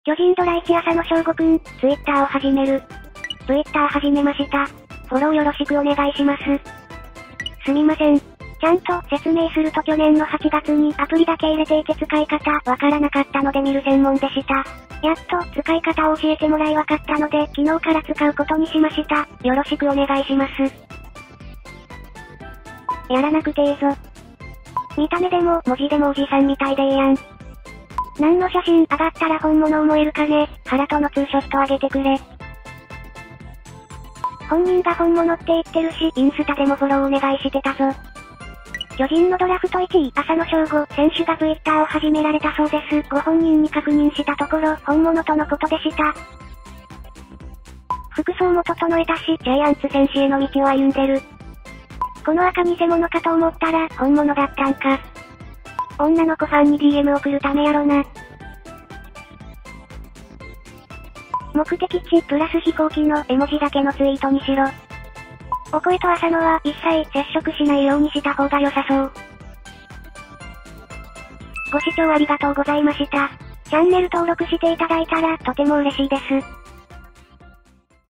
巨人ドラ1浅野翔吾くん、ツイッターを始める。ツイッター始めました。フォローよろしくお願いします。すみません。ちゃんと説明すると去年の8月にアプリだけ入れていて使い方わからなかったので見る専門でした。やっと使い方を教えてもらいわかったので昨日から使うことにしました。よろしくお願いします。やらなくていいぞ。見た目でも文字でもおじさんみたいでいいやん。何の写真上がったら本物思えるかね。原とのツーショットあげてくれ。本人が本物って言ってるし、インスタでもフォローお願いしてたぞ。巨人のドラフト1位、浅野翔吾選手がツイッターを始められたそうです。ご本人に確認したところ、本物とのことでした。服装も整えたし、ジャイアンツ選手への道を歩んでる。この赤偽物かと思ったら、本物だったんか。女の子ファンに DM 送るためやろな。目的地プラス飛行機の絵文字だけのツイートにしろ。お声と浅野は一切接触しないようにした方が良さそう。ご視聴ありがとうございました。チャンネル登録していただいたらとても嬉しいです。